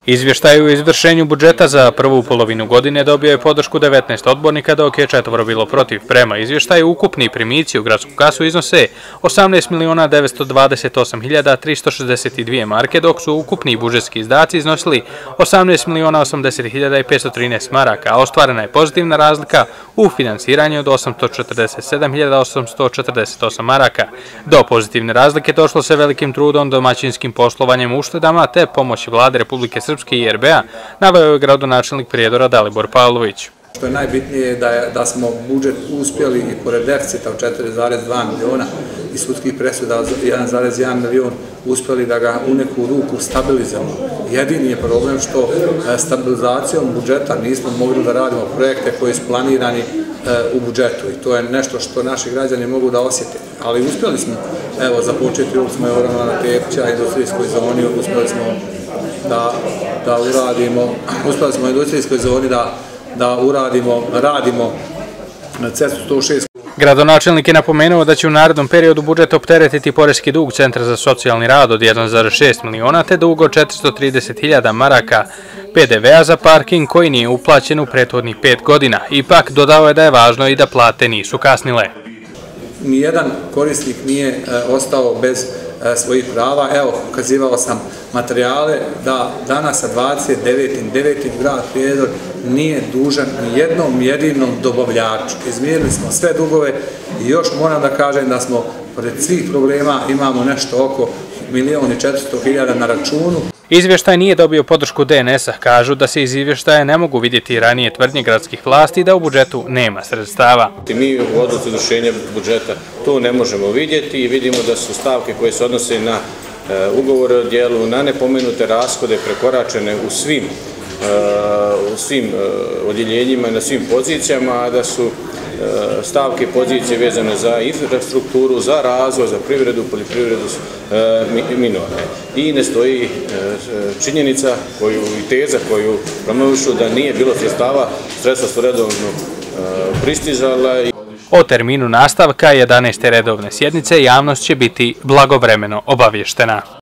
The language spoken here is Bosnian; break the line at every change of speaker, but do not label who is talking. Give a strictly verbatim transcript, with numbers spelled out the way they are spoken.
Izvještaj o izvršenju budžeta za prvu polovinu godine dobio je podršku devetnaest odbornika, dok je četvoro bilo protiv. Prema izvještaju, ukupni primici u gradsku kasu iznose osamnaest miliona devetsto dvadeset osam hiljada tristo šezdeset dvije marke, dok su ukupni budžetski izdaci iznosili osamnaest miliona osamdeset hiljada petsto trinaest maraka, a ostvarena je pozitivna razlika u finansiranju od osamsto četrdeset sedam hiljada osamsto četrdeset osam maraka. Do pozitivne razlike došlo se velikim trudom, domaćinskim poslovanjem, uštedama te pomoći Vlade Republike Srpske i R B A, naveo je gradonačelnik Prijedora Dalibor Pavlović.
Što je najbitnije je da, je, da smo budžet uspjeli i pored deficita od četiri zarez dva miliona i sudskih presuda od jedan zarez jedan milion uspjeli da ga u neku ruku stabilizujemo. Jedini je problem što stabilizacijom budžeta nismo mogli da radimo projekte koji su planirani u budžetu i to je nešto što naši građani mogu da osjete. Ali uspjeli smo, evo, započeti ulicu Majora Tepića, industrijskoj zoni, uspjeli smo da, da uradimo, uspjeli smo u industrijskoj zoni da da uradimo, radimo na cestu sto šest.
Gradonačelnik je napomenuo da će u narednom periodu budžet opteretiti poreski dug Centra za socijalni rad od jedan zarez šest miliona te dug od četiristo trideset hiljada maraka P D V-a za parking koji nije uplaćen u prethodnih pet godina. Ipak dodao je da je važno i da plate nisu kasnile.
Nijedan korisnik nije ostao bez svojih prava. Evo, ukazivao sam materijale da danas sa dvadeset devetim devetim grad Prijedor nije dužan ni jednom jedinom dobavljaču. Izmirili smo sve dugove i još moram da kažem da smo pored svih problema imamo nešto oko milion i četiristo hiljada na računu.
Izvještaj nije dobio podršku D N S-a, kažu da se iz izvještaja ne mogu vidjeti ranije tvrdnje gradskih vlasti da u budžetu nema sredstava.
Mi u odluci izvršenja budžeta to ne možemo vidjeti i vidimo da su stavke koje se odnose na ugovore o djelu, na nepomenute rashode prekoračene u svim, u svim odjeljenjima, na svim pozicijama, a da su stavke i pozicije vezane za infrastrukturu, za razvoj, za privredu, poljoprivredu minorne. I ne stoji činjenica koju, i teza koju promovišu da nije bilo sredstava, sredstva su redovno pristizala.
O terminu nastavka jedanaeste redovne sjednice javnost će biti blagovremeno obavještena.